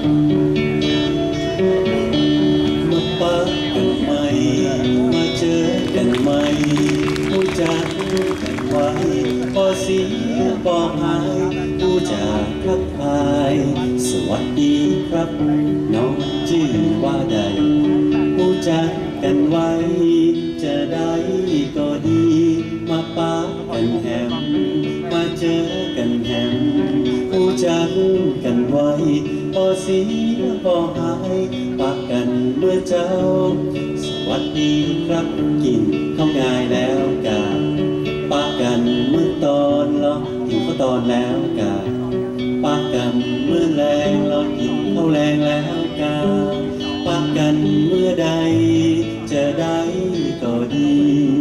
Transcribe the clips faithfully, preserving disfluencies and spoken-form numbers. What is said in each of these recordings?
มาปะกันใหม่มาเจอกันใหม่รู้จักกันไว้พอเสียพอหายรู้จักทักทายสวัสดีครับน้องชื่อว่าใดรู้จักกันไว้จะได้ก็ดีมาปะกันแฮมมาเจอกันแฮมรู้จักกันไว้พอเสียพอหายปะกันเมื่อเจ้าสวัสดีครับกินข้าวง่ายแล้วกาปะกันเมื่อตอนเรากินข้าวตอนแล้วกาปะกันเมื่อแรงเรากินข้าวแรงแล้วกาปะกันเมื่อใดจะได้ก็ดี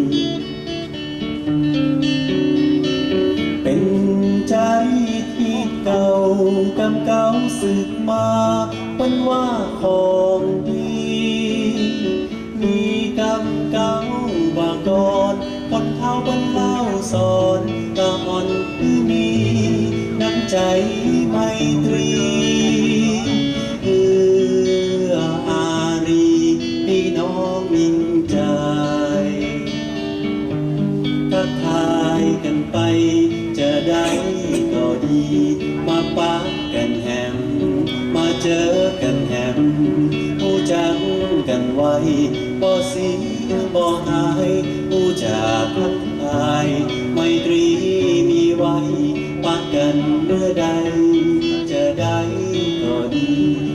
เป็นใจที่เก่ากำเก่าสึกมาเป็นว่าของดีมีกำเก่าว่าก่อนคนเท่าเป็นเล่าสอนตาอ่อนคือมีน้ำใจไมตรีเอื้ออารีพี่น้องมิงใจทักทายกันไปจะได้ก็ดีมาปะกันแฮมมาเจอกันแฮมรู้จักกันไว้บ่เสียบ่หายรู้จักทักทายไมตรีมีไว้ปะกันเมื่อใดจะได้ก็ดี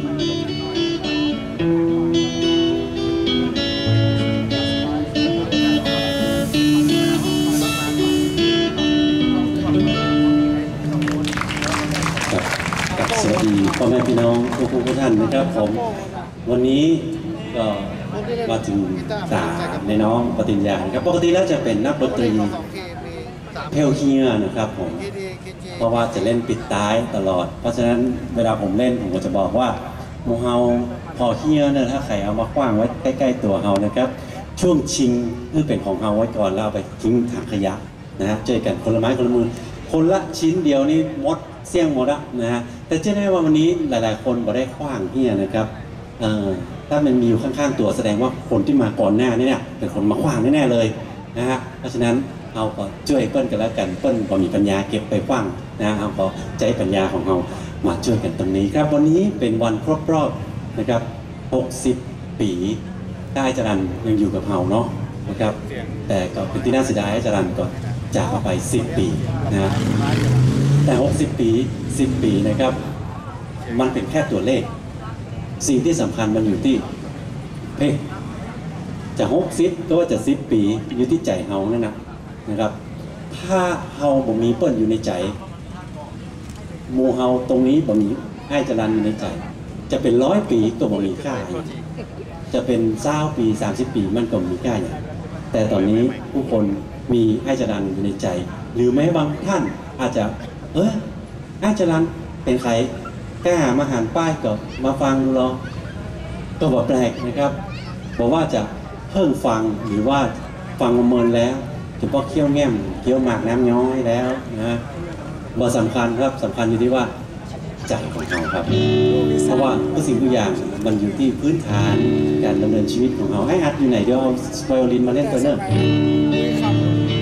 สวัสดีพ่อแม่พี่น้องทุกทุกท่านนะครับผมวันนี้ก็มาถึงสาในน้องปฏิญญาครับปกติแล้วจะเป็นนักดนตรีเพลเฮียนะครับผมเพราะว่าจะเล่นปิดท้ายตลอดเพราะฉะนั้นเวลาผมเล่นผมก็จะบอกว่าโมเฮาพอเฮียเนี่ยถ้าใครเอามาคว้างไว้ใกล้ๆตัวเฮานะครับช่วงชิงคือเป็นของเฮาไว้ก่อนแล้วเอาไปทิ้งถังขยะนะฮะเจอกันคนละไม้คนละมือคนละชิ้นเดียวนี่มดเสี่ยงหมดอะนะฮะแต่เชื่อได้ว่าวันนี้หลายๆคนบ่ได้คว้างเฮียนะครับเอ่อถ้ามันมีอยู่ข้างๆตัวแสดงว่าคนที่มาก่อนหน้านี่เนี่ยเป็นคนมาคว้างแน่ๆเลยนะฮะเพราะฉะนั้นเอาก็ช่วยเปิ้ลกันแล้วกันเปิ้ลพอมีปัญญาเก็บไปคว้างนะเอาก็ใจปัญญาของเรามาช่วยกันตรงนี้ครับวันนี้เป็นวันครบรอบนะครับหกสิบปีได้จรัญยังอยู่กับเราเนาะนะครับแต่ก็เป็นที่น่าเสียดายจรัญก็จากไปสิบปีนะแต่หกสิบปีสิบปีนะครับมันเป็นแค่ตัวเลขสิ่งที่สำคัญมันอยู่ที่เฮ้จะหกสิบก็ว่าจะสิบปีอยู่ที่ใจเฮานั่นนะนะครับถ้าเฮาบ่มีเปิ้ลอยู่ในใจโมเฮาตรงนี้บ่มีให้จรัญอยู่ในใจจะเป็นร้อยปีก็บ่มีค่าจะเป็นเศร้าปีสามสิบปีมันก็มีค่าอย่างแต่ตอนนี้ผู้คนมีให้จรัญอยู่ในใจหรือแม้บางท่านอาจจะเออให้จรัญเป็นใครกล้ามาหันป้ายก็มาฟังดูรอก็บอกแปลกนะครับบอกว่าจะเพิ่งฟังหรือว่าฟังมาเมินแล้วถึงพอเคี้ยวแง้มเคี้ยวหมากน้ำย้อยแล้วนะบทสำคัญครับสำคัญอยู่ที่ว่าใจของเราครับเพราะว่าทุกสิ่งทุกอย่างมันอยู่ที่พื้นฐานการดำเนินชีวิตของเราให้อัดอยู่ไหนเดี๋ยวเอาไวโอลินมาเล่นตัวเนอร์